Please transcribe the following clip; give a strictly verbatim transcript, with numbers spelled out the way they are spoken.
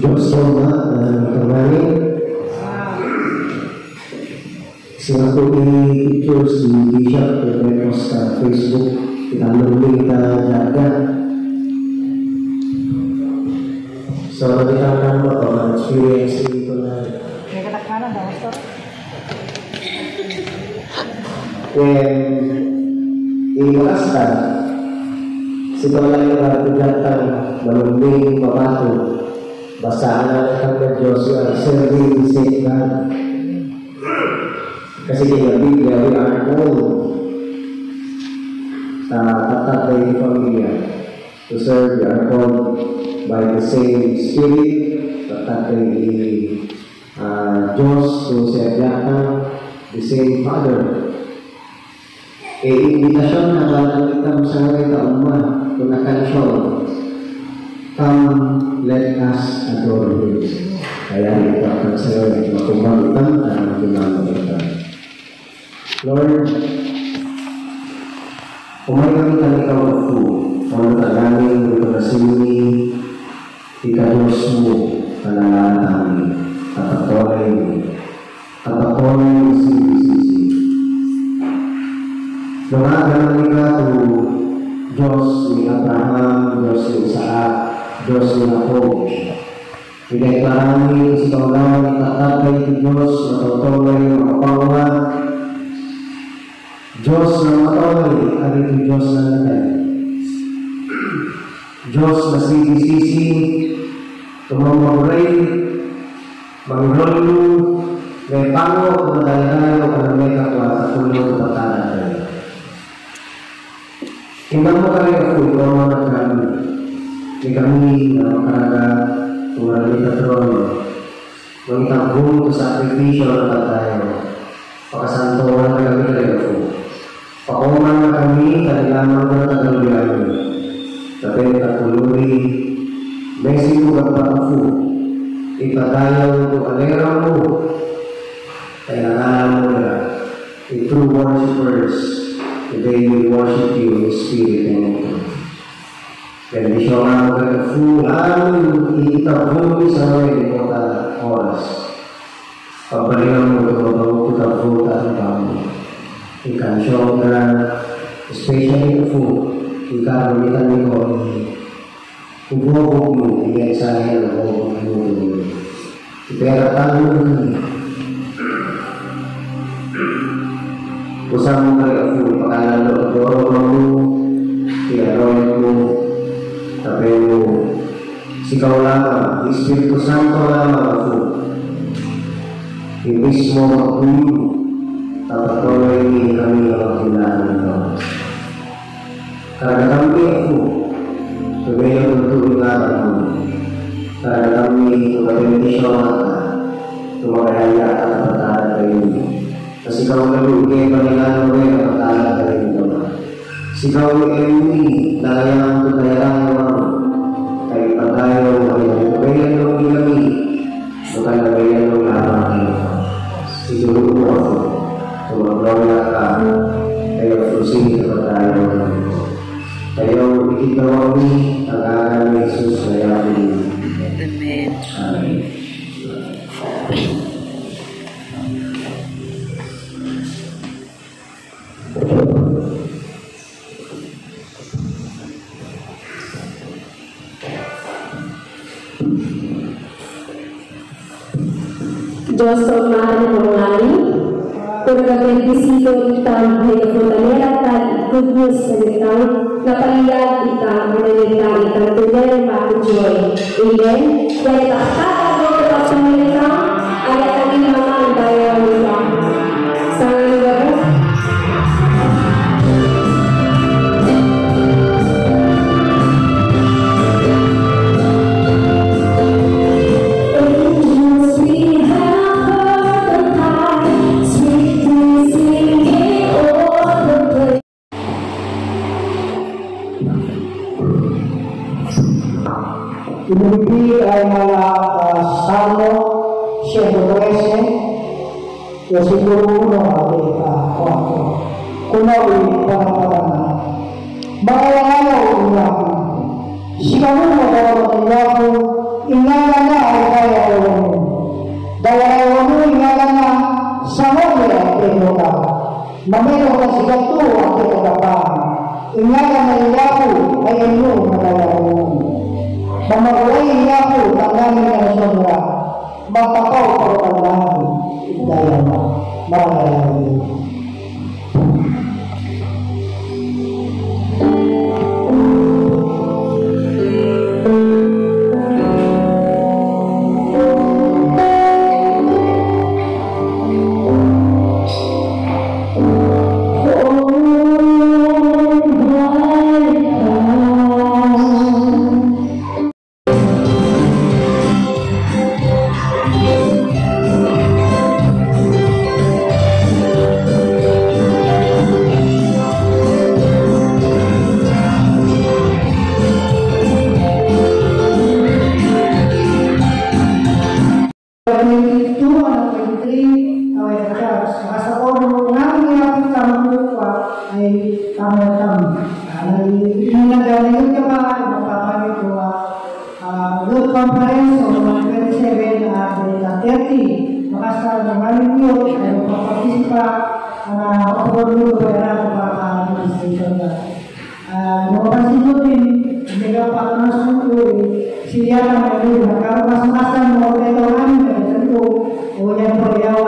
Diyos Roma na kamarin. Sila ko i-picture si Bishop Rebecca sa Facebook. Itanong kita jaga. So, nakita mo ito, na-experience dito na. May katakmanan daw, Pastor? When iwakas ka, sito lang yung katugatan, malumbing, mabato, basaan na lang ng Diyos, you are serving the same God. Kasi kaya Biblia, we are called sa tatatay ng pamilya to serve, we are called by the same Spirit, tatatay ni uh, Diyos, to serve the same Father. E invitasyon na balang kita sa mga kaumma, kung nakansyon, come, let us adore Him. Kaya ito akan sa iyo, makumbalitan at makinamalitan. Lord, umayon ka ikaw na po, kung natalangin ito na sini, ikados mo, kanalaan namin, kapatuloy mo, kapatuloy mo sisi-sisi. Lumagan nila to Diyos ni Abraham, Diyos ni Isaac, Diyos ni Jacob. Pinagkaraan ni si Kaulang itatagay ni Diyos na totolay makapawa. Diyos na matolay ang ito Diyos na natay. Diyos na sisi-sisi, tumamaray, mangrolo, may pango at madalayo ka na may kapwa sa tulong at tatanay. Tingnan mo kami ako, ikaw mga kami. May kami na makaraga, tulad ni Patrono. Magtanggung to sakripisyo na tayo. Pakasantuhan na kami kaya ako. Pakuman na kami, kanilamang na tagaluyan. Tapi katuluri, may sinugat pa ako. Ipadayaw ko alera mo. Kaya alam mo na, the true worshipers, today we worship you in spirit and in truth. Then we shall now get a full alam itabong sa mga mga oras. Pabalikan mo ito ito itabong at itabong. Ikan show na especially the food. Ikan ulitan nito ibubog mo, iyan sa akin ang ibubog mo. Iperatan mo usang mo kayo ako, pakalan mo, dorong mo, tiyaroin mo, tapi mo, sikaw lamang, Espiritu Santo lamang ako, ibis mo magpuyo, tapatuloy ni kami ang kailangan ito. Karena kami ako, sabihin ang tutulungan mo, karena kami tumatendisyon at tumakahaya at patahan kayo. Kasi kau nalugay panilang mo rin ang patalag ka rin ito. Si kau ay layang tutayang mo kay patayo ng bayan ng kami bukan na bayan ng lamang kayo. Siguro mo ako tumaglawa ka kayo frusin na patayo ng kayo ikitaw kami ang agal ni Jesus na yamin. Amen. Amen. Diyos sa umahan ng mga pagkabendisito itang may kapuntanera at good news sa itang napaliyag itang manalita itang tunay na joy. Amen? Kaya takatag mo ito sa mga ay at ang imaman tayo nila. Sa mga Pinipili ay mga uh, Salmo thirteen, versículo uno hanggang four. Kunawi panapatangan. Mga langaw inyaku. Sikamu magawa ng inyaku, ingana na ay Mamaya ko si Gato ang kitagapang. Ingatan na iyapo ay inyo magalaon. Mamagulay iyapo tangamin na nasyonra. Magpapaw pagpaglahan. Dahil mo. Magalaon. Siya ang may mas-masan mo ito namin, tentu, o yan po yaw